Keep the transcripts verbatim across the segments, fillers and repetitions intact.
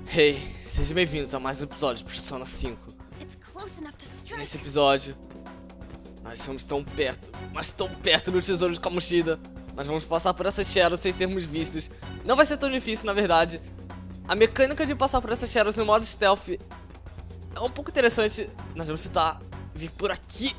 Hey, sejam bem-vindos a mais um episódio de Persona cinco. Nesse episódio, nós estamos tão perto, mas tão perto do tesouro de Kamoshida. Nós vamos passar por essa Shadow sem sermos vistos. Não vai ser tão difícil, na verdade. A mecânica de passar por essa Shadow no modo stealth é um pouco interessante. Nós vamos tentar vir por aqui.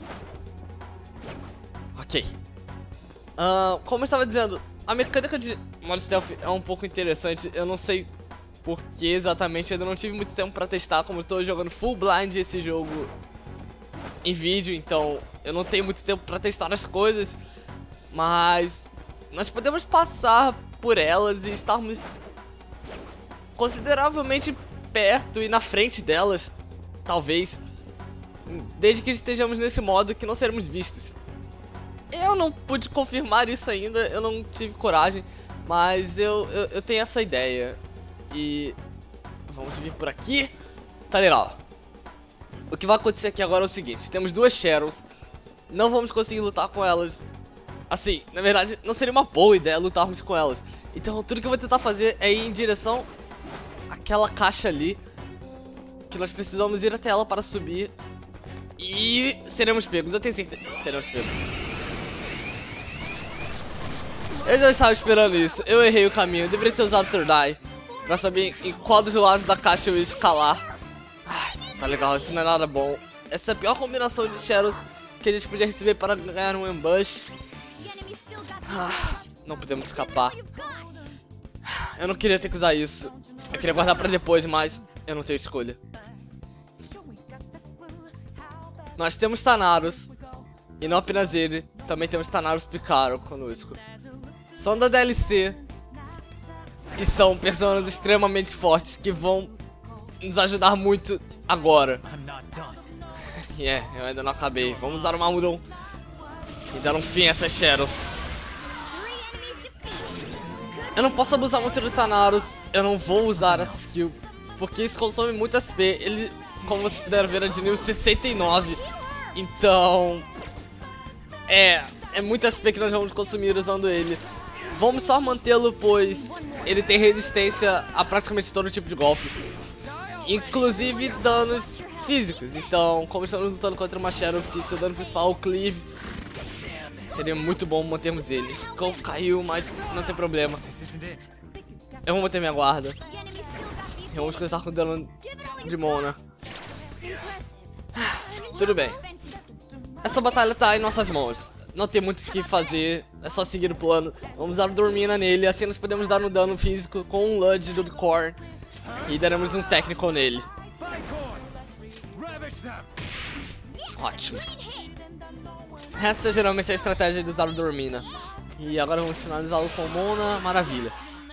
Ok. Uh, como eu estava dizendo, a mecânica de modo stealth é um pouco interessante. Eu não sei porque exatamente, eu ainda não tive muito tempo pra testar. Como eu tô jogando full blind esse jogo em vídeo, então eu não tenho muito tempo pra testar as coisas. Mas nós podemos passar por elas e estarmos consideravelmente perto e na frente delas, talvez, desde que estejamos nesse modo que não seremos vistos. Eu não pude confirmar isso ainda, eu não tive coragem, mas eu, eu, eu tenho essa ideia. E vamos vir por aqui. Tá legal. O que vai acontecer aqui agora é o seguinte: temos duas Shadows. Não vamos conseguir lutar com elas. Assim, na verdade, não seria uma boa ideia lutarmos com elas. Então tudo que eu vou tentar fazer é ir em direção àquela caixa ali, que nós precisamos ir até ela para subir. E seremos pegos, eu tenho certeza. Seremos pegos. Eu já estava esperando isso. Eu errei o caminho, eu deveria ter usado Third Eye pra saber em qual dos lados da caixa eu ia escalar. Ai, tá legal, isso não é nada bom. Essa é a pior combinação de Shadows que a gente podia receber para ganhar um ambush. Ah, não podemos escapar. Eu não queria ter que usar isso. Eu queria guardar pra depois, mas eu não tenho escolha. Nós temos Thanaros. E não apenas ele, também temos Thanaros Picaro conosco. São da D L C. E são personagens extremamente fortes que vão nos ajudar muito agora. É, yeah, eu ainda não acabei. Vamos usar o Mamuron e dar um fim a essas Shadows. Eu não posso abusar muito do Thanaros. Eu não vou usar essa skill, porque isso consome muito S P. Ele, como vocês puderam ver, é de nível sessenta e nove. Então É, é muito S P que nós vamos consumir usando ele. Vamos só mantê-lo, pois ele tem resistência a praticamente todo tipo de golpe, inclusive danos físicos. Então, como estamos lutando contra uma Shadow que seu dano principal é o Cleave, seria muito bom mantermos ele. Skull caiu, mas não tem problema. Eu vou manter minha guarda. Eu vou começar com o dano de Mona. Tudo bem. Essa batalha tá em nossas mãos. Não tem muito o que fazer, é só seguir o plano. Vamos dar Dormina nele, assim nós podemos dar um dano físico com um Lud do Bicorn. E daremos um técnico nele. Ótimo. Essa geralmente é a estratégia de usar o Dormina. E agora vamos finalizá-lo com Mona, maravilha.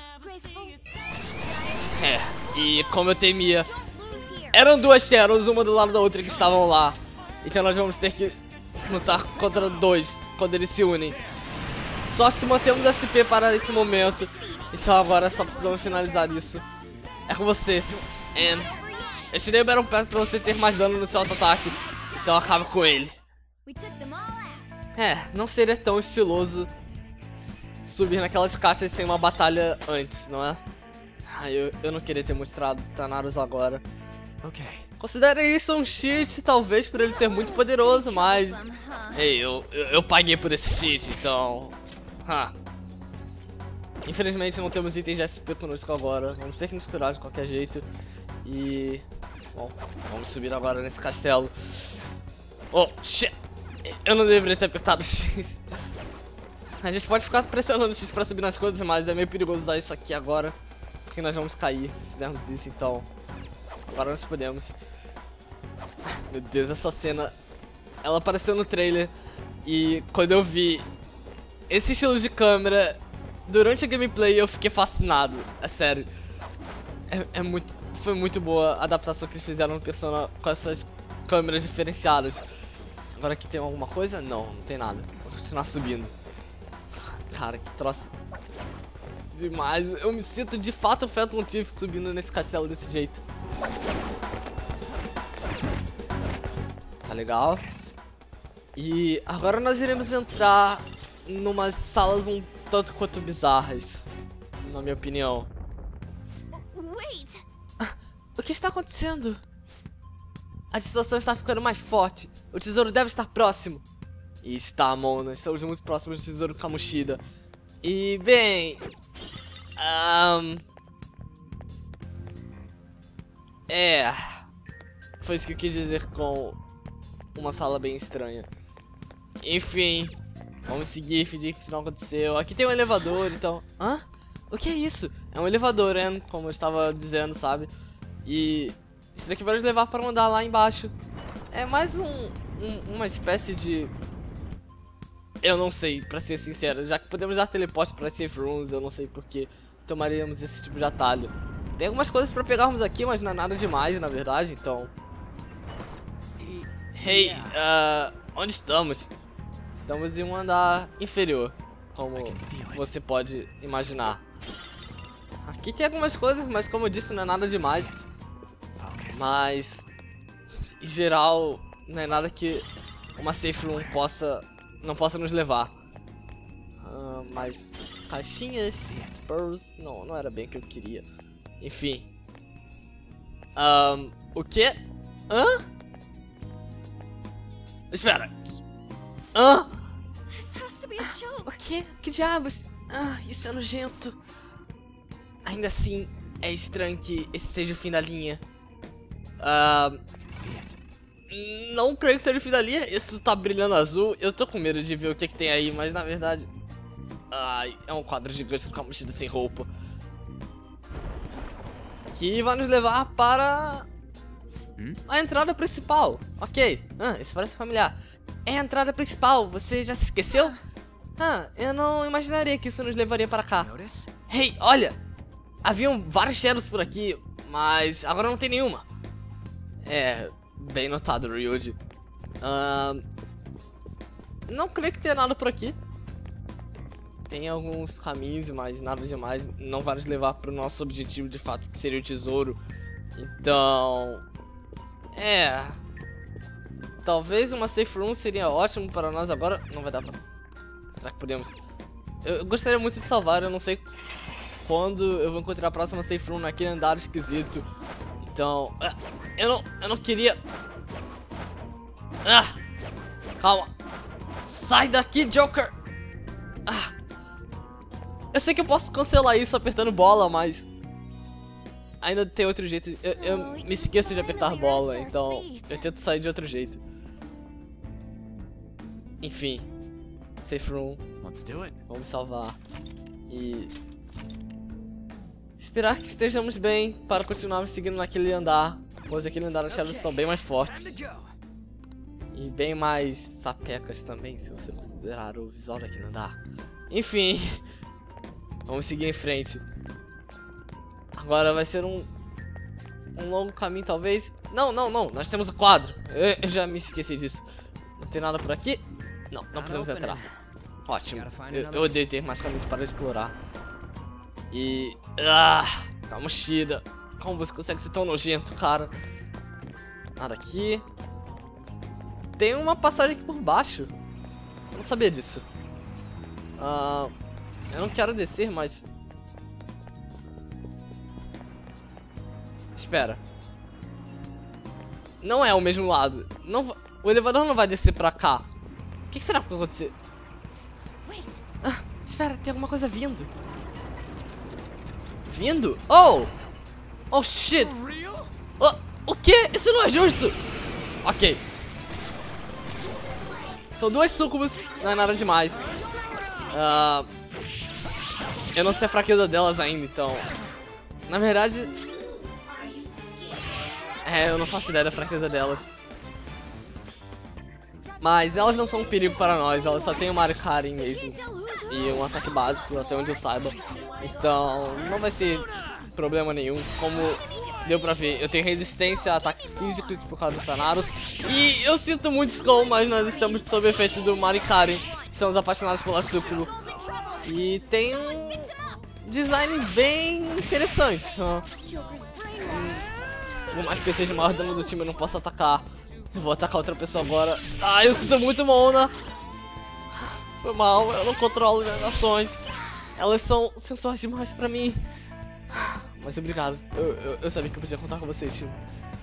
É, e como eu temia, eram duas Shadows, uma do lado da outra, que estavam lá. Então nós vamos ter que lutar contra dois quando eles se unem. Só acho que mantemos S P para esse momento. Então agora só precisamos finalizar isso. É com você, Anne. Eu te dei o Battle Pass pra você ter mais dano no seu auto-ataque. Então acaba com ele. É, não seria tão estiloso subir naquelas caixas sem uma batalha antes, não é? Ah, eu, eu não queria ter mostrado Thanaros agora. Considere isso um cheat, talvez por ele ser muito poderoso, mas ei, eu, eu, eu paguei por esse cheat, então ha. Infelizmente não temos itens de S P conosco agora. Vamos ter que nos curar de qualquer jeito. E bom, vamos subir agora nesse castelo. Oh, shit. Eu não deveria ter apertado o X. A gente pode ficar pressionando o X pra subir nas coisas, mas é meio perigoso usar isso aqui agora, porque nós vamos cair se fizermos isso, então agora nós podemos. Meu Deus, essa cena, ela apareceu no trailer. E quando eu vi esse estilo de câmera durante a gameplay, eu fiquei fascinado. É sério. É, é muito, foi muito boa a adaptação que eles fizeram no Persona com essas câmeras diferenciadas. Agora aqui tem alguma coisa? Não, não tem nada. Vou continuar subindo. Cara, que troço demais. Eu me sinto de fato um Phantom Thief subindo nesse castelo desse jeito. Tá legal. E agora nós iremos entrar numas salas um tanto quanto bizarras, na minha opinião. que está acontecendo? A situação está ficando mais forte. O tesouro deve estar próximo. E está, Mona. Estamos muito próximos do tesouro Kamoshida. E, bem... Um... É... Foi isso que eu quis dizer com uma sala bem estranha. Enfim... Vamos seguir e fingir que isso não aconteceu. Aqui tem um elevador, então... Hã? O que é isso? É um elevador, hein? Como eu estava dizendo, sabe? E... Isso daqui vai nos levar para um andar lá embaixo. É mais um, um... Uma espécie de... Eu não sei, pra ser sincero. Já que podemos dar teleporte para safe rooms, eu não sei porque tomaríamos esse tipo de atalho. Tem algumas coisas para pegarmos aqui, mas não é nada demais, na verdade, então... Hey, uh, onde estamos? Estamos em um andar inferior, como você pode imaginar. Aqui tem algumas coisas, mas como eu disse, não é nada demais. Mas, em geral, não é nada que uma safe room possa, não possa nos levar. Uh, mas, caixinhas, pearls, não, não era bem o que eu queria. Enfim. Um, o que? Hã? Espera. Hã? O que? Que diabos? Ah, isso é nojento. Ainda assim, é estranho que esse seja o fim da linha. Uh, não creio que seja o fim da linha. Isso tá brilhando azul. Eu tô com medo de ver o que, que tem aí, mas na verdade... Ai, é um quadro gigante com a mochila sem roupa. Que vai nos levar para... a entrada principal. Ok. Ah, isso parece familiar. É a entrada principal. Você já se esqueceu? Ah, eu não imaginaria que isso nos levaria para cá. Hey, olha! Haviam vários shadows por aqui, mas agora não tem nenhuma. É, bem notado, Ryuji. Uh, não creio que tenha nada por aqui. Tem alguns caminhos, mas nada demais. Não vai nos levar para o nosso objetivo de fato, que seria o tesouro. Então... É... Talvez uma safe room seria ótimo para nós agora. Não vai dar pra... Será que podemos? Eu, eu gostaria muito de salvar, eu não sei quando eu vou encontrar a próxima safe room naquele andar esquisito. Então... Eu não, eu não queria... Ah! Calma! Sai daqui, Joker! Ah! Eu sei que eu posso cancelar isso apertando bola, mas... Ainda tem outro jeito. Eu, eu me esqueço de apertar bola, então eu tento sair de outro jeito. Enfim. Safe room. Vamos salvar. E... esperar que estejamos bem para continuarmos seguindo naquele andar. Pois aquele andar as shadows estão bem mais fortes. E bem mais sapecas também, se você considerar o visual daquele andar. Enfim. Vamos seguir em frente. Agora vai ser um... um longo caminho, talvez. Não, não, não. Nós temos o quadro. Eu, eu já me esqueci disso. Não tem nada por aqui? Não, não podemos entrar. Ótimo. Eu, eu odeio ter mais caminhos para explorar. E... Ah! Kamoshida. Como você consegue ser tão nojento, cara? Nada aqui. Tem uma passagem aqui por baixo. Eu não sabia disso. Ah, eu não quero descer, mas... Espera. Não é o mesmo lado. Não, o elevador não vai descer pra cá. O que, que será que vai acontecer? Ah, espera, tem alguma coisa vindo. Vindo? Oh! Oh, shit! Oh, o que? Isso não é justo! Ok. São duas sucubus, não é nada demais. Uh, eu não sei a fraqueza delas ainda, então... Na verdade... É, eu não faço ideia da fraqueza delas. Mas elas não são um perigo para nós, elas só têm uma Arikarin mesmo. E um ataque básico, até onde eu saiba. Então, não vai ser problema nenhum. Como deu pra ver, eu tenho resistência a ataques físicos por causa do Thanatos. E eu sinto muito Skull, mas nós estamos sob efeito do Arikarin. Estamos apaixonados pela Sucubo. E tem um design bem interessante. Huh? Por mais que eu seja o maior dano do time, eu não posso atacar. Eu vou atacar outra pessoa agora. Ah, eu sinto muito Mona. Foi mal, eu não controlo minhas ações. Elas são sensuais demais pra mim. Mas obrigado, eu, eu, eu sabia que eu podia contar com vocês, time.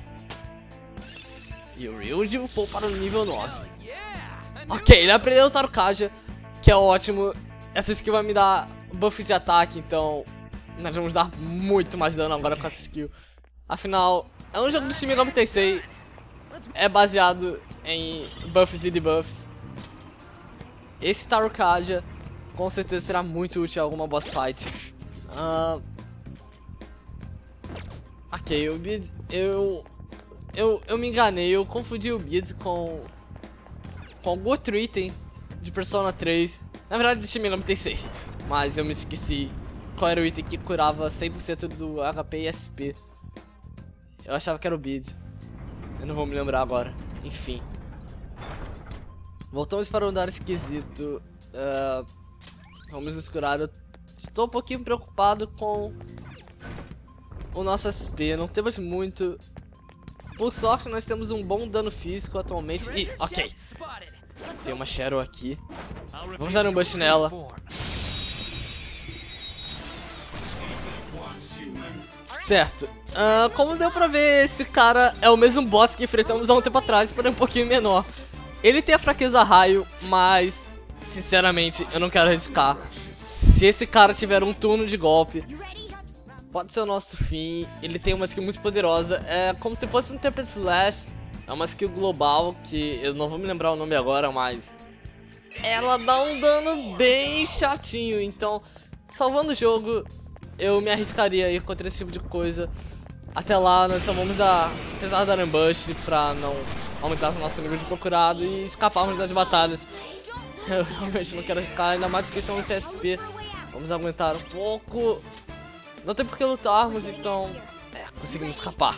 E o Ryuji upou para o nível nove. Ok, ele aprendeu o Tarukaja, que é ótimo. Essa skill vai me dar buff de ataque, então nós vamos dar muito mais dano agora com essa skill. Afinal, é um jogo do Shin Megami Tensei, é baseado em buffs e debuffs. Esse Tarukaja com certeza será muito útil em alguma boss fight. Uh... Ok, o Bid, eu, eu eu me enganei, eu confundi o Bid com com algum outro item de Persona três. Na verdade do Shin Megami Tensei, mas eu me esqueci qual era o item que curava cem por cento do H P e S P. Eu achava que era o Bid. Eu não vou me lembrar agora. Enfim. Voltamos para o andar esquisito. Uh, vamos nos curar. Eu estou um pouquinho preocupado com o nosso S P. Não temos muito. Por sorte, nós temos um bom dano físico atualmente. E, ok. Tem uma Shadow aqui. Vamos dar um bush nela. Certo. Uh, como deu pra ver, esse cara é o mesmo boss que enfrentamos há um tempo atrás, porém um pouquinho menor. Ele tem a fraqueza raio, mas, sinceramente, eu não quero arriscar. Se esse cara tiver um turno de golpe, pode ser o nosso fim. Ele tem uma skill muito poderosa. É como se fosse um Tempest Slash. É uma skill global que eu não vou me lembrar o nome agora, mas ela dá um dano bem chatinho. Então, salvando o jogo, eu me arriscaria aí contra esse tipo de coisa. Até lá, nós só vamos dar, tentar dar ambush pra não aumentar o nosso nível de procurado e escaparmos das batalhas. Eu realmente não quero arriscar, ainda mais questão do C S P. Vamos aguentar um pouco. Não tem por que lutarmos, então é, conseguimos escapar.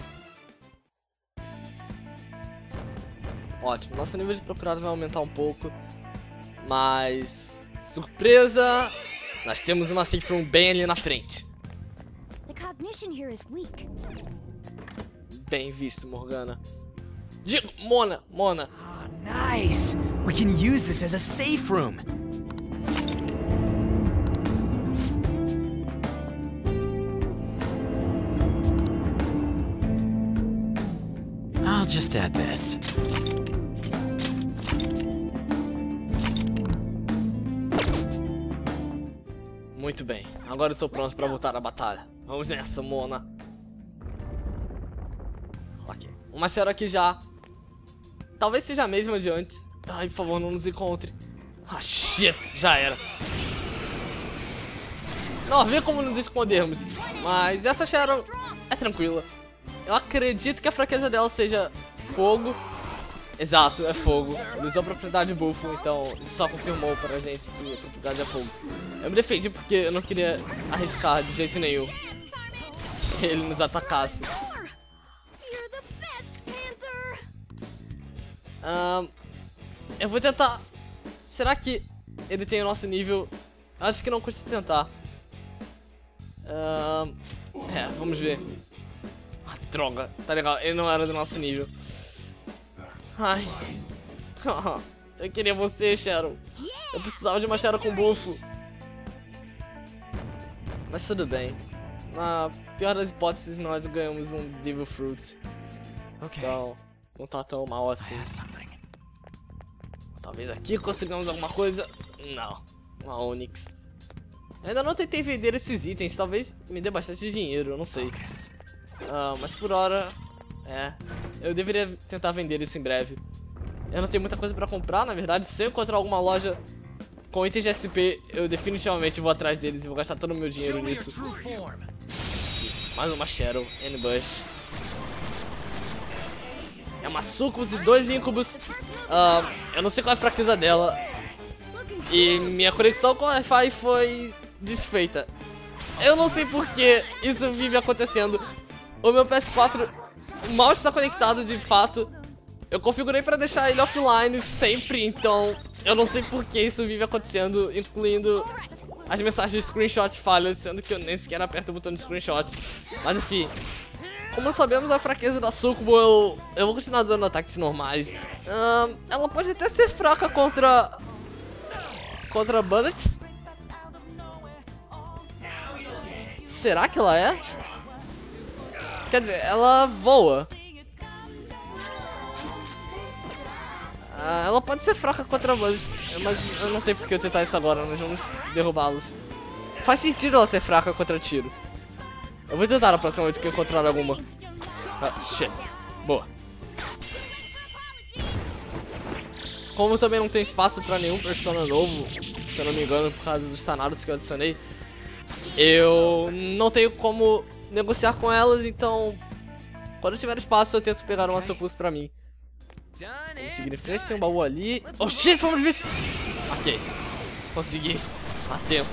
Ótimo, nosso nível de procurado vai aumentar um pouco. Mas, surpresa, nós temos uma safe room bem ali na frente. Bem visto, Morgana. Digo, Mona, Mona. Oh, nice. We can use this as a safe room. I'll just add this. Muito bem, agora eu tô pronto pra voltar à batalha. Vamos nessa, Mona. Ok, uma Shadow aqui já. Talvez seja a mesma de antes. Ai, por favor, não nos encontre. Ah, shit, já era. Não havia como nos escondermos. Mas essa Shadow é tranquila. Eu acredito que a fraqueza dela seja fogo. Exato, é fogo. Ele usou a propriedade bufo, então isso só confirmou pra gente que a propriedade é fogo. Eu me defendi porque eu não queria arriscar de jeito nenhum que ele nos atacasse. Um, eu vou tentar. Será que ele tem o nosso nível? Acho que não custa tentar. Um, é, vamos ver. Ah, droga, tá legal, ele não era do nosso nível. Ai, eu queria você, Shadow. Eu precisava de uma Shadow com bufo. Mas tudo bem. Na pior das hipóteses, nós ganhamos um Devil Fruit. Então, não tá tão mal assim. Talvez aqui consigamos alguma coisa. Não, uma Onyx. Ainda não tentei vender esses itens. Talvez me dê bastante dinheiro, eu não sei. Uh, mas por hora, é, eu deveria tentar vender isso em breve. Eu não tenho muita coisa pra comprar, na verdade. Se eu encontrar alguma loja com itens de S P, eu definitivamente vou atrás deles e vou gastar todo o meu dinheiro nisso. Mais uma Shadow, N-Bush. É uma Succubus e dois Incubus. uh, Eu não sei qual é a fraqueza dela. E minha conexão com o Wi-Fi foi desfeita. Eu não sei porque isso vive acontecendo. O meu P S quatro mal está conectado de fato. Eu configurei para deixar ele offline sempre, então eu não sei porque isso vive acontecendo, incluindo as mensagens de screenshot falhas, sendo que eu nem sequer aperto o botão de screenshot. Mas enfim, como sabemos a fraqueza da Succubus, eu, eu vou continuar dando ataques normais. Um, ela pode até ser fraca contra contra bullets. será que ela é? Quer dizer, ela voa. Ah, ela pode ser fraca contra boss, mas eu não tenho por que eu tentar isso agora, nós vamos derrubá-los. Faz sentido ela ser fraca contra tiro. Eu vou tentar na próxima vez que eu encontrar alguma. Ah, shit. Boa. Como também não tem espaço pra nenhum persona novo, se eu não me engano, por causa dos Thanatos que eu adicionei, eu não tenho como negociar com elas, então quando eu tiver espaço eu tento pegar uma Succubus pra mim. Vamos seguir em frente, tem um baú ali. Oh shit, fomos vistos! Ok, consegui a tempo.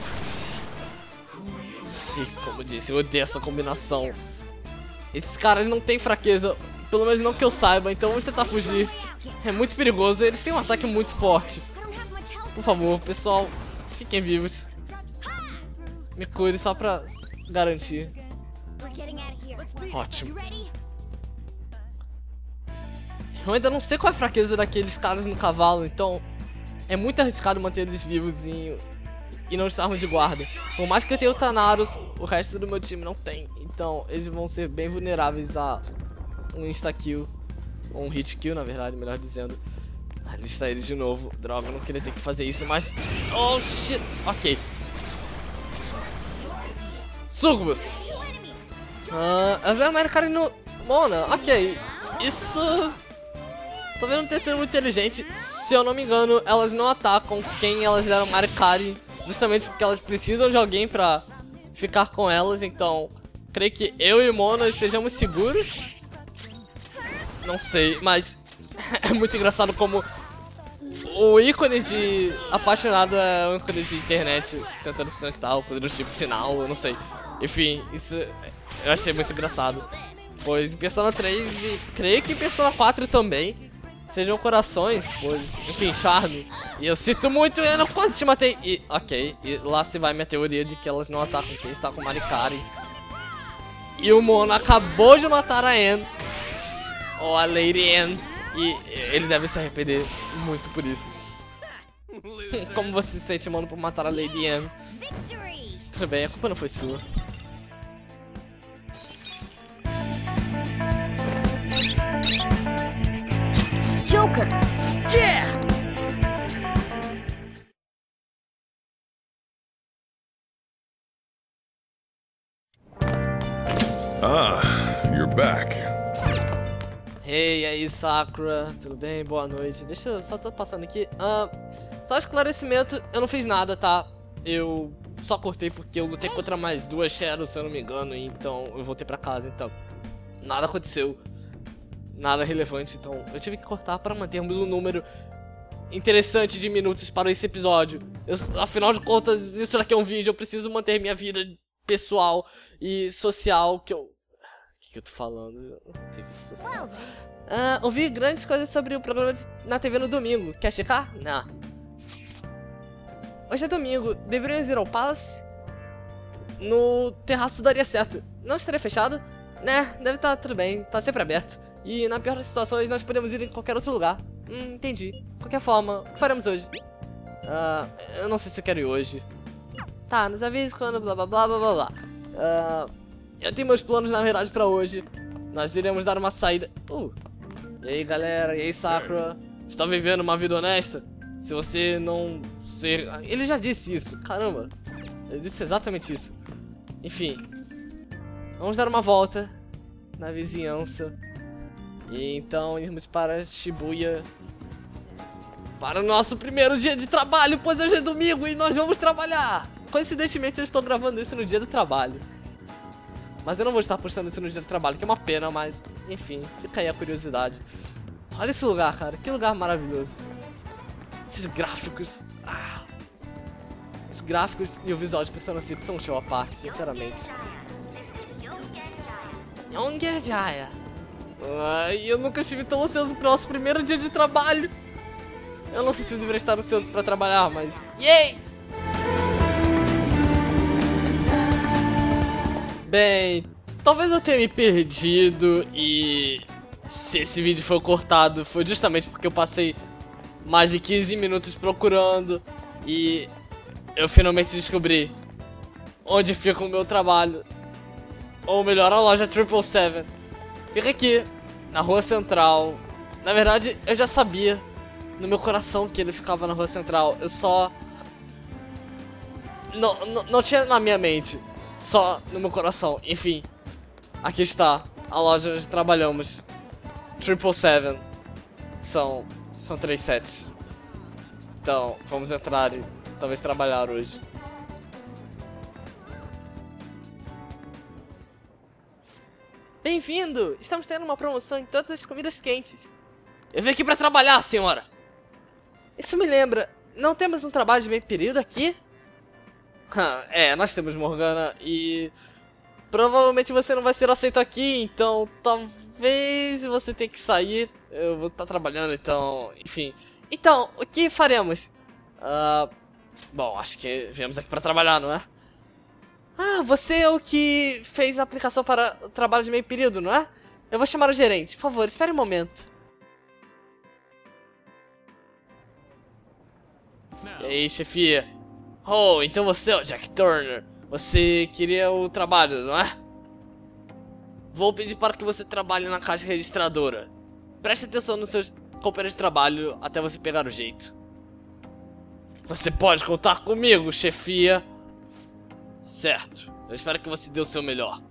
E como eu disse, eu odeio essa combinação. Esses caras não têm fraqueza, pelo menos não que eu saiba, então vamos tentar fugir. É muito perigoso, eles têm um ataque muito forte. Por favor, pessoal, fiquem vivos. Me cuide só pra garantir. Ótimo. Eu ainda não sei qual é a fraqueza daqueles caras no cavalo, então é muito arriscado manter eles vivos e, e não estarmos de guarda. Por mais que eu tenha o Thanatos, o resto do meu time não tem. Então eles vão ser bem vulneráveis a um insta-kill. Ou um hit-kill, na verdade, melhor dizendo. Ali está ele de novo. Droga, eu não queria ter que fazer isso, mas... Oh, shit! Ok. Succubus! Ah, elas eram Marikari no Mona. Ok. Isso... talvez não tenha sido muito inteligente. Se eu não me engano, elas não atacam quem elas deram Marikari, justamente porque elas precisam de alguém pra ficar com elas. Então, creio que eu e Mona estejamos seguros. Não sei, mas é muito engraçado como o ícone de apaixonado é um ícone de internet tentando se conectar, ou coisa do tipo sinal, eu não sei. Enfim, isso eu achei muito engraçado. Pois em Persona três e creio que em Persona quatro também sejam corações, pois, enfim, charme. E eu sinto muito, eu não quase te matei. E, ok, e lá se vai minha teoria de que elas não atacam quem está com Marikari. E o Mona acabou de matar a Anne, ou a Lady Anne, e ele deve se arrepender muito por isso. Como você se sente, mano, por matar a Lady Anne? Tudo bem, a culpa não foi sua. Joker! Yeah! Ah, you're back. Hey, aí Sakura, tudo bem? Boa noite. Deixa eu só tô passando aqui. Ah, só esclarecimento, eu não fiz nada, tá? Eu só cortei porque eu lutei contra mais duas Shadows, se eu não me engano, então eu voltei pra casa, então nada aconteceu. Nada relevante, então eu tive que cortar para mantermos um número interessante de minutos para esse episódio. Eu, afinal de contas, isso daqui é um vídeo, eu preciso manter minha vida pessoal e social, que eu... O que, que eu tô falando? Eu não tenho vida social. Ah, ouvi grandes coisas sobre o programa de, na T V no domingo. Quer checar? Não. Hoje é domingo, deveriam ir ao Palace? No terraço daria certo. Não estaria fechado? Né, deve estar tudo bem, tá sempre aberto. E na pior das situações nós podemos ir em qualquer outro lugar. Hum, entendi. Qualquer forma, o que faremos hoje? Ah, eu não sei se eu quero ir hoje. Tá, nos avise quando blá blá blá blá blá blá. Ah, eu tenho meus planos na verdade pra hoje. Nós iremos dar uma saída. Uh, e aí galera, e aí Sakura? Está vivendo uma vida honesta? Se você não ser... Ele já disse isso, caramba. Ele disse exatamente isso. Enfim, vamos dar uma volta na vizinhança. E então irmos para Shibuya para o nosso primeiro dia de trabalho, pois hoje é domingo e nós vamos trabalhar. Coincidentemente eu estou gravando isso no dia do trabalho, mas eu não vou estar postando isso no dia do trabalho, que é uma pena, mas enfim, fica aí a curiosidade. Olha esse lugar, cara, que lugar maravilhoso. Esses gráficos, ah. Os gráficos e o visual de Persona cinco são um show à parte, sinceramente. Yongerjaya. Ai, eu nunca estive tão ansioso pro nosso primeiro dia de trabalho. Eu não sei se eu deveria estar ansioso pra trabalhar, mas... Yay! Bem, talvez eu tenha me perdido e... se esse vídeo foi cortado, foi justamente porque eu passei mais de quinze minutos procurando e eu finalmente descobri onde fica o meu trabalho. ou melhor, a loja triple seven. Fica aqui, na Rua Central. Na verdade, eu já sabia no meu coração que ele ficava na Rua Central. Eu só... Não, não, não tinha na minha mente, só no meu coração. Enfim, aqui está a loja onde trabalhamos. triple seven. São, são três sets. Então, vamos entrar e talvez trabalhar hoje. Bem-vindo! Estamos tendo uma promoção em todas as comidas quentes. Eu vim aqui pra trabalhar, senhora! Isso me lembra, não temos um trabalho de meio período aqui? É, nós temos, Morgana, e... provavelmente você não vai ser aceito aqui, então talvez você tenha que sair. Eu vou estar trabalhando, então... Enfim. Então, o que faremos? Uh, bom, acho que viemos aqui pra trabalhar, não é? Ah, você é o que fez a aplicação para o trabalho de meio período, não é? Eu vou chamar o gerente. Por favor, espere um momento. E aí, chefia? Oh, então você é o Jack Turner. Você queria o trabalho, não é? Vou pedir para que você trabalhe na caixa registradora. Preste atenção nos seus companheiros de trabalho até você pegar o jeito. Você pode contar comigo, chefia. Certo, eu espero que você dê o seu melhor.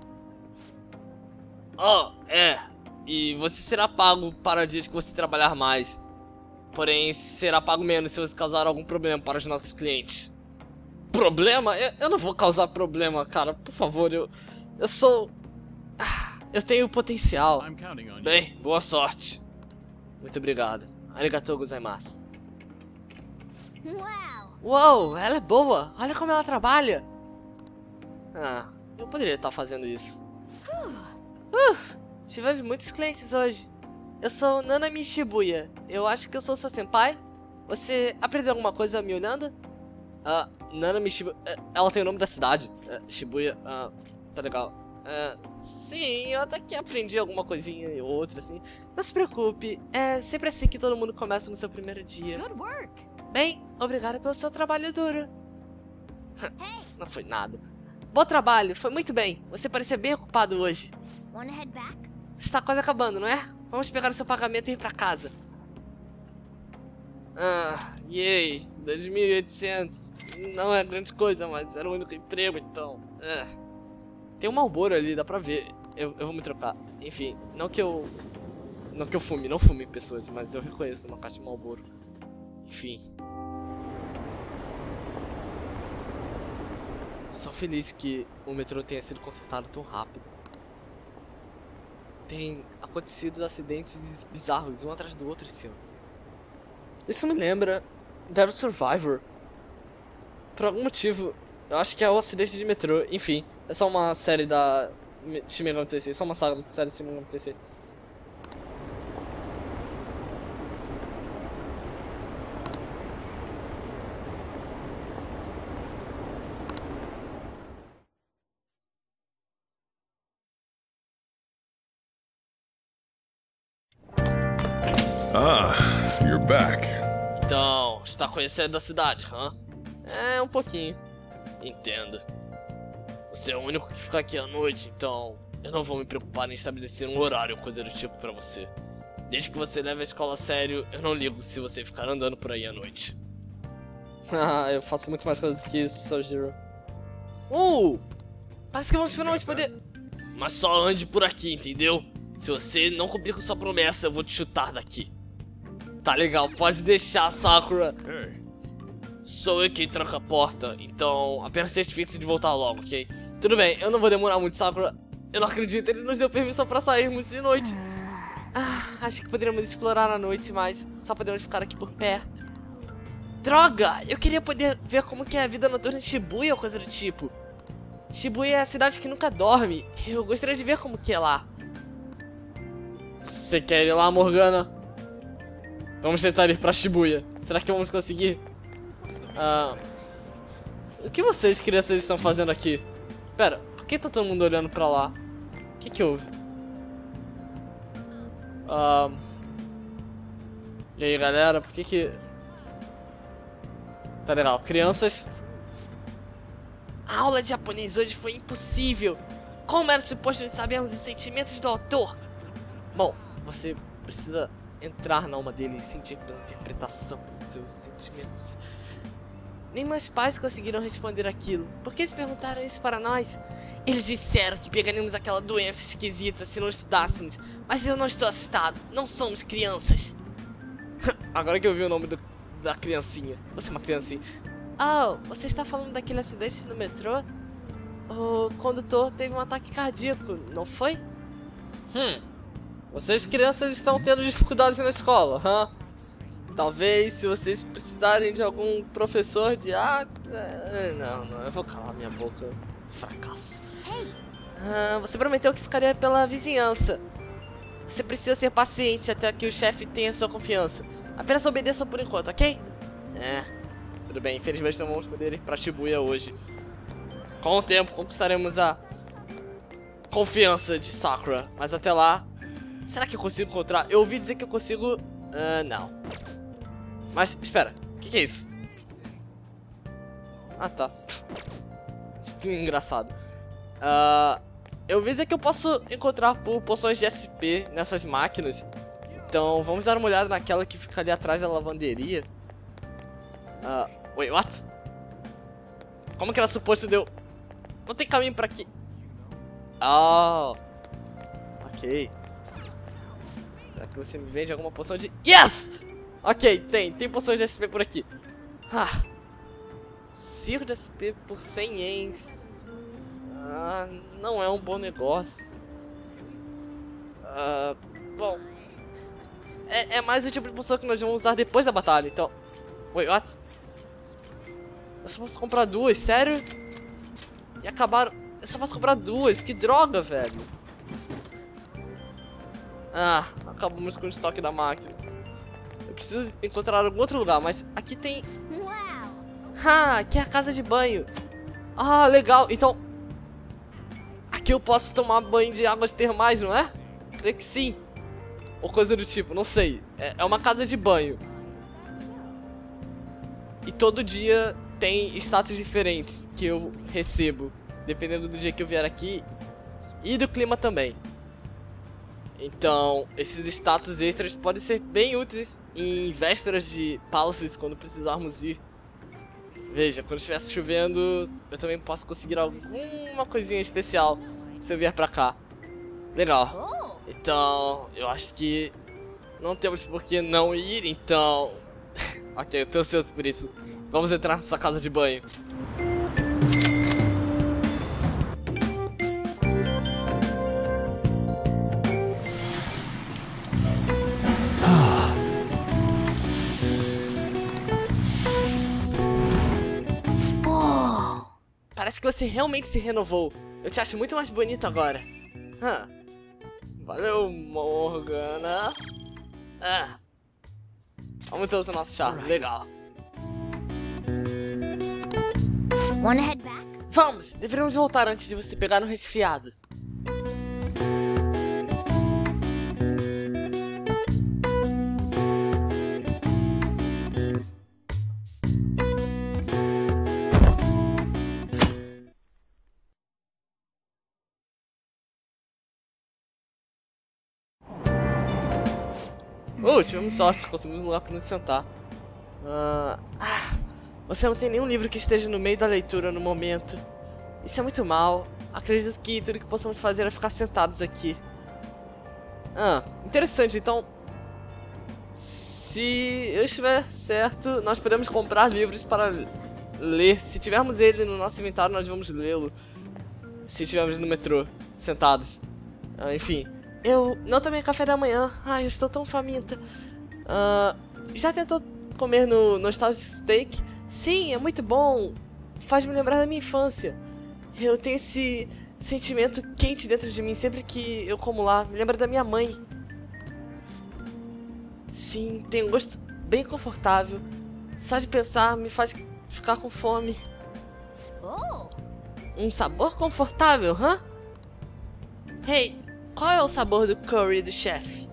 Oh, é. E você será pago para dias que você trabalhar mais. Porém, será pago menos se você causar algum problema para os nossos clientes. Problema? Eu, eu não vou causar problema, cara. Por favor, eu... Eu sou... Ah, eu tenho potencial. Bem, boa sorte. Muito obrigado. Arigatou gozaimasu. Uou, ela é boa. Olha como ela trabalha. Ah, eu poderia estar fazendo isso. Uh, tivemos muitos clientes hoje. Eu sou Nanami Shibuya. Eu acho que eu sou seu senpai. Você aprendeu alguma coisa me olhando? Ah, Nanami Shibuya. Ela tem o nome da cidade. Uh, Shibuya. Ah, tá legal. Uh, sim, eu até que aprendi alguma coisinha e outra, assim. Não se preocupe. É sempre assim que todo mundo começa no seu primeiro dia. Bem, obrigado pelo seu trabalho duro. Não foi nada. Bom trabalho, foi muito bem. Você parecia bem ocupado hoje. Está quase acabando, não é? Vamos pegar o seu pagamento e ir pra casa. Ah, yay, dois mil e oitocentos. Não é grande coisa, mas era o único emprego, então... É. Tem um Marlboro ali, dá pra ver. Eu, eu vou me trocar. Enfim, não que eu... Não que eu fume, não fume pessoas, mas eu reconheço uma caixa de Marlboro. Enfim. Estou feliz que o metrô tenha sido consertado tão rápido. Tem acontecido acidentes bizarros um atrás do outro esse ano. Isso me lembra Devil Survivor. Por algum motivo, eu acho que é o acidente de metrô. Enfim, é só uma série da Shin Megami Tensei, só uma saga da série Shin Megami Tensei. Ah, you're back. Então, está conhecendo a cidade, hã? É, um pouquinho. Entendo. Você é o único que fica aqui à noite, então eu não vou me preocupar em estabelecer um horário ou coisa do tipo pra você. Desde que você leve a escola a sério, eu não ligo se você ficar andando por aí à noite. Ah, eu faço muito mais coisas do que isso, Sojiro. Uh! Parece que vamos finalmente poder... Mas só ande por aqui, entendeu? Se você não cumprir com sua promessa, eu vou te chutar daqui. Tá legal, pode deixar, Sakura. Hey. Sou eu quem tranca a porta, então apenas certifique-se de voltar logo, ok? Tudo bem, eu não vou demorar muito, Sakura. Eu não acredito, ele nos deu permissão pra sairmos de noite. Ah, acho que poderíamos explorar a noite, mas só podemos ficar aqui por perto. Droga! Eu queria poder ver como que é a vida noturna de Shibuya ou coisa do tipo. Shibuya é a cidade que nunca dorme. Eu gostaria de ver como que é lá. Você quer ir lá, Morgana? Vamos tentar ir pra Shibuya. Será que vamos conseguir? Ah, o que vocês, crianças, estão fazendo aqui? Pera, por que tá todo mundo olhando pra lá? O que que houve? Ah, e aí, galera, por que que... Tá legal, crianças. A aula de japonês hoje foi impossível. Como era suposto sabermos os sentimentos do autor? Bom, você precisa entrar na alma dele e sentir pela interpretação dos seus sentimentos. Nem meus pais conseguiram responder aquilo. Por que eles perguntaram isso para nós? Eles disseram que pegaríamos aquela doença esquisita se não estudássemos. Mas eu não estou assustado. Não somos crianças. Agora que eu vi o nome do, da criancinha. Você é uma criancinha. Oh, você está falando daquele acidente no metrô? O condutor teve um ataque cardíaco, não foi? Hum. Vocês crianças estão tendo dificuldades na escola, hã? Talvez se vocês precisarem de algum professor de artes... É... Não, não, eu vou calar minha boca. Fracasso. Ah, você prometeu que ficaria pela vizinhança. Você precisa ser paciente até que o chefe tenha sua confiança. Apenas obedeça por enquanto, ok? É, tudo bem. Infelizmente não vamos poder ir pra Shibuya hoje. Com o tempo conquistaremos a confiança de Sakura. Mas até lá... Será que eu consigo encontrar? Eu ouvi dizer que eu consigo... Uh, não. Mas, espera. O que, que é isso? Ah, tá. Que engraçado. Uh, eu ouvi dizer que eu posso encontrar por poções de S P nessas máquinas. Então, vamos dar uma olhada naquela que fica ali atrás da lavanderia. Uh, wait, what? Como que era suposto de eu... Não tem caminho pra aqui. Oh. Ok. Será que você me vende alguma poção de... Yes! Ok, tem. Tem poções de S P por aqui. Ah. Circo de S P por cem ienes. Ah, não é um bom negócio. Ah, bom. É, é mais o tipo de poção que nós vamos usar depois da batalha, então... Wait, what? Eu só posso comprar duas, sério? E acabaram... Eu só posso comprar duas, que droga, velho. Ah, acabamos com o estoque da máquina. Eu preciso encontrar algum outro lugar, mas aqui tem... Ah, aqui é a casa de banho. Ah, legal, então... Aqui eu posso tomar banho de águas termais, não é? Creio que sim. Ou coisa do tipo, não sei. É, é uma casa de banho. E todo dia tem status diferentes que eu recebo. Dependendo do dia que eu vier aqui. E do clima também. Então, esses status extras podem ser bem úteis em vésperas de pausas, quando precisarmos ir. Veja, quando estivesse chovendo, eu também posso conseguir alguma coisinha especial se eu vier pra cá. Legal. Então, eu acho que não temos por que não ir, então... Ok, eu tô ansioso por isso. Vamos entrar nessa casa de banho. Parece que você realmente se renovou. Eu te acho muito mais bonito agora. Hã. Valeu, Morgana. Ah. Aumentamos o nosso chá. Legal. Wanna head back? Vamos! Deveríamos voltar antes de você pegar um resfriado. Oh, tivemos sorte, conseguimos um lugar para nos sentar. Uh, ah, você não tem nenhum livro que esteja no meio da leitura no momento. Isso é muito mal. Acredito que tudo que possamos fazer é ficar sentados aqui. Ah, interessante, então... Se eu estiver certo, nós podemos comprar livros para ler. Se tivermos ele no nosso inventário, nós vamos lê-lo. Se estivermos no metrô, sentados. Ah, enfim... Eu não tomei café da manhã. Ai, eu estou tão faminta. Uh, já tentou comer no Nostalgic Steak? Sim, é muito bom. Faz me lembrar da minha infância. Eu tenho esse sentimento quente dentro de mim sempre que eu como lá. Me lembra da minha mãe. Sim, tem um gosto bem confortável. Só de pensar me faz ficar com fome. Oh. Um sabor confortável, hã? Hey, qual é o sabor do curry do chefe?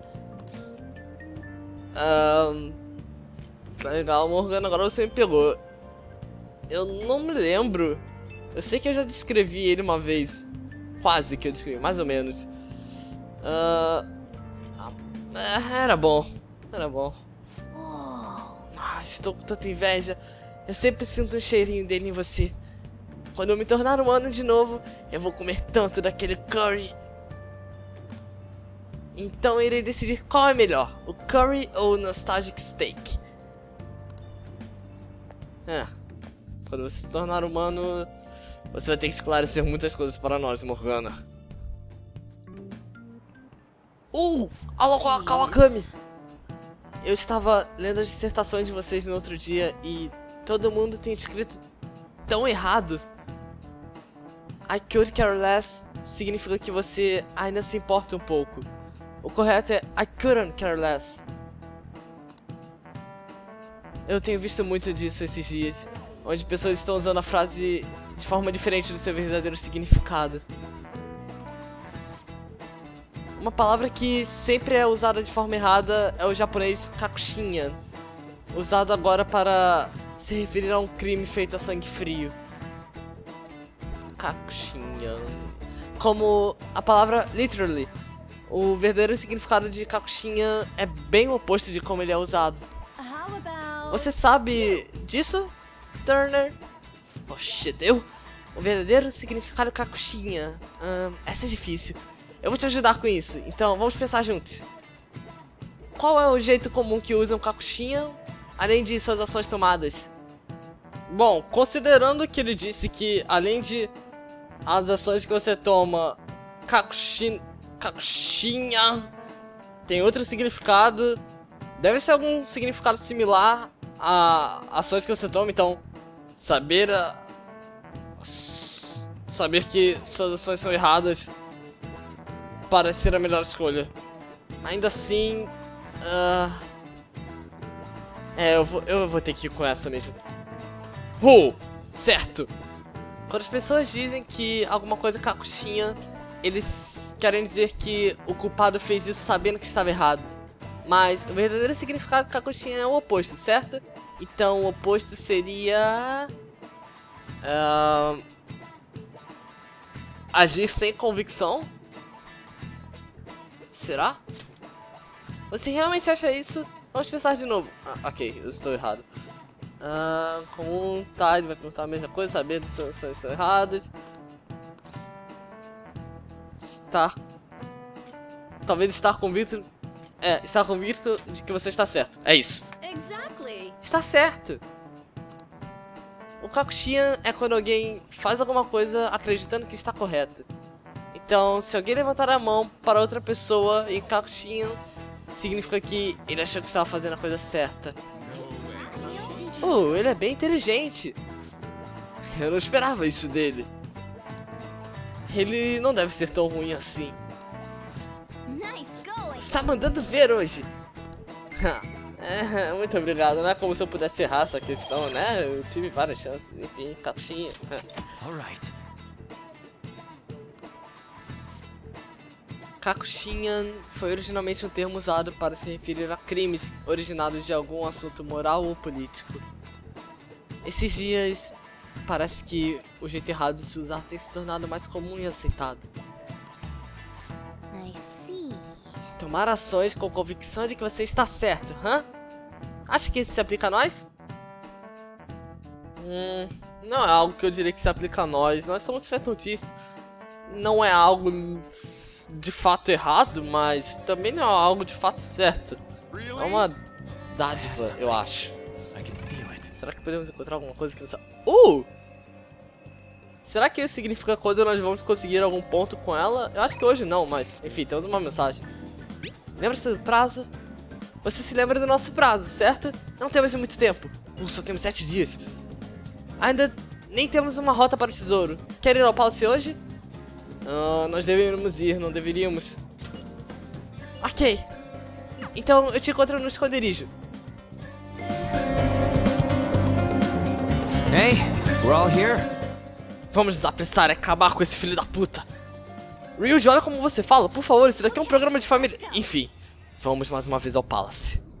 Um, legal, Morgana, agora você me pegou. Eu não me lembro. Eu sei que eu já descrevi ele uma vez. quase que eu descrevi, mais ou menos. Uh, era bom, era bom. Ah, estou com tanta inveja. Eu sempre sinto um cheirinho dele em você. Quando eu me tornar humano de novo, eu vou comer tanto daquele curry. Então eu irei decidir qual é melhor, o curry ou o nostalgic steak. É, quando você se tornar humano, você vai ter que esclarecer muitas coisas para nós, Morgana. Uh! Alô, Kawakami! Eu estava lendo as dissertações de vocês no outro dia e todo mundo tem escrito tão errado. I could care less significa que você ainda se importa um pouco. O correto é I couldn't care less. Eu tenho visto muito disso esses dias, onde pessoas estão usando a frase de forma diferente do seu verdadeiro significado. Uma palavra que sempre é usada de forma errada é o japonês kakushinyan, usado agora para se referir a um crime feito a sangue frio. Kakushinyan. Como a palavra literally. O verdadeiro significado de kakushinyan é bem o oposto de como ele é usado. Você sabe disso, Turner? Oh shit, eu? O verdadeiro significado de kakushinyan. Hum, essa é difícil. Eu vou te ajudar com isso, então vamos pensar juntos. Qual é o jeito comum que usam kakushinyan, além de suas ações tomadas? Bom, considerando que ele disse que além de as ações que você toma, kakushin, kakushinyan tem outro significado, deve ser algum significado similar a ações que você toma, então saber a, saber que suas ações são erradas parece ser a melhor escolha. Ainda assim, uh... é, eu vou, eu vou ter que ir com essa mesmo. Oh, certo. Quando as pessoas dizem que alguma coisa é kakushinyan, eles querem dizer que o culpado fez isso sabendo que estava errado. Mas o verdadeiro significado de kakushinyan é o oposto, certo? Então o oposto seria... Uh... agir sem convicção? Será? Você realmente acha isso? Vamos pensar de novo. Ah, ok, eu estou errado. Ah, comum, tá, ele vai perguntar a mesma coisa, saber se as ações estão erradas. Estar... Talvez estar convicto... É, estar convicto de que você está certo. É isso. Exactly. Está certo. O kakushinyan é quando alguém faz alguma coisa acreditando que está correto. Então, se alguém levantar a mão para outra pessoa em kakushinyan, significa que ele achou que estava fazendo a coisa certa. Oh, ele é bem inteligente. Eu não esperava isso dele. Ele não deve ser tão ruim assim. Nice going. Está mandando ver hoje. É, muito obrigado, não é como se eu pudesse errar essa questão, né? Eu tive várias chances, enfim, kakushinyan. Alright. Kakushinyan foi originalmente um termo usado para se referir a crimes originados de algum assunto moral ou político. Esses dias, parece que o jeito errado de se usar tem se tornado mais comum e aceitado. I see. Tomar ações com convicção de que você está certo, hã? Acha que isso se aplica a nós? Hum, não é algo que eu diria que se aplica a nós. Nós somos fetutices. Não é algo de fato errado, mas também não é algo de fato certo. É uma dádiva, eu acho. Será que podemos encontrar alguma coisa que não sabe? Uh! Será que isso significa quando nós vamos conseguir algum ponto com ela? Eu acho que hoje não, mas enfim, temos uma mensagem. Lembra-se do prazo? Você se lembra do nosso prazo, certo? Não temos muito tempo. Uh, só temos sete dias. Ainda nem temos uma rota para o tesouro. Quer ir ao Palace hoje? Uh, nós deveríamos ir, não deveríamos? Ok. Então eu te encontro no esconderijo. Hey, we're all here. Vamos nos apressar e acabar com esse filho da puta. Ryuji, olha como você fala. Por favor, isso daqui é um programa de família. Enfim, vamos mais uma vez ao Palace.